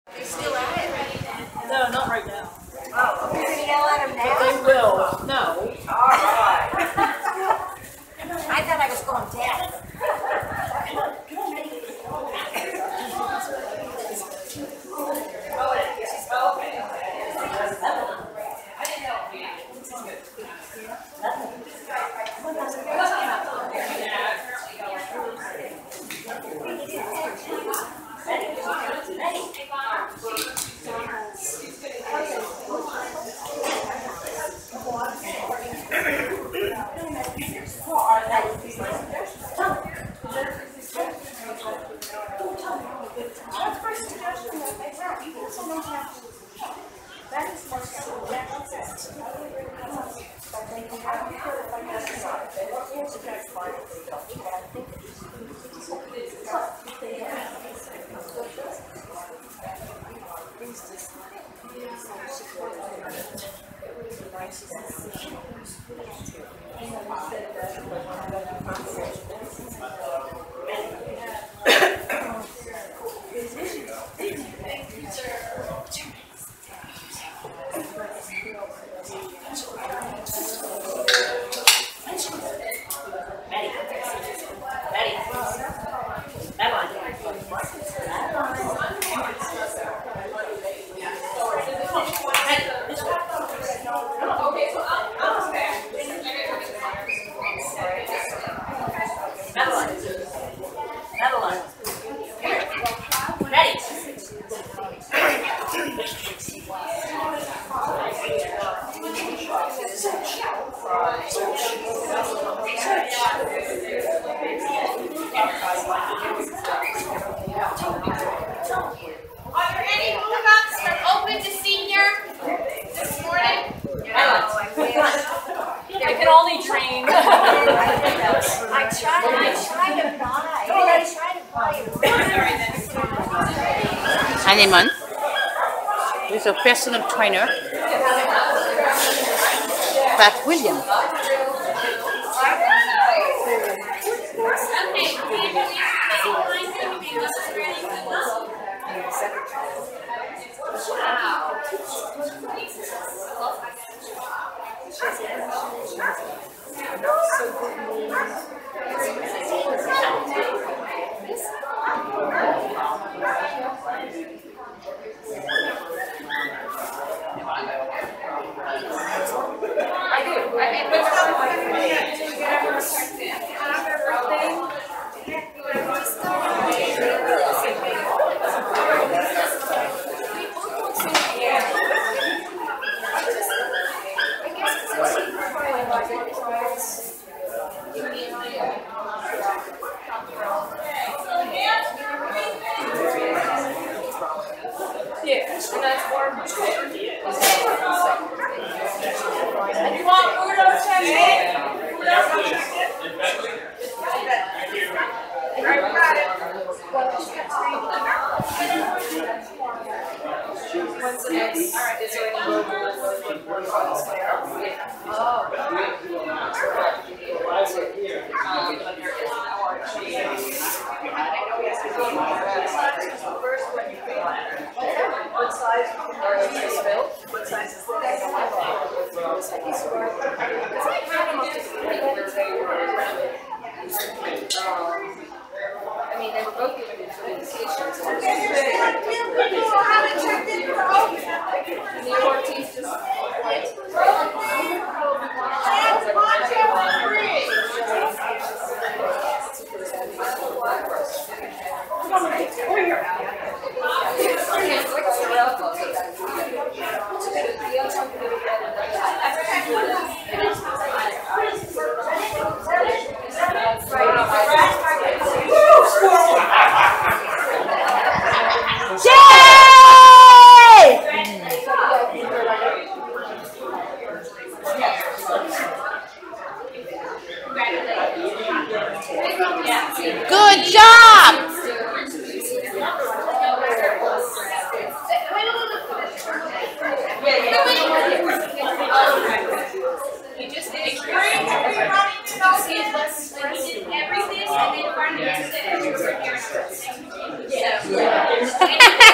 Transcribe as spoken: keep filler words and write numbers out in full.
They still at it? No, not right now. Oh, okay. You're gonna yell at them now? But they will. No. All right. I thought I was going down. Anemone with a personal trainer, but William. When's the next? Is there any local What size are these built? What size is this? I mean, they were both given indications. New York teeth just Good job! You just did everything, and then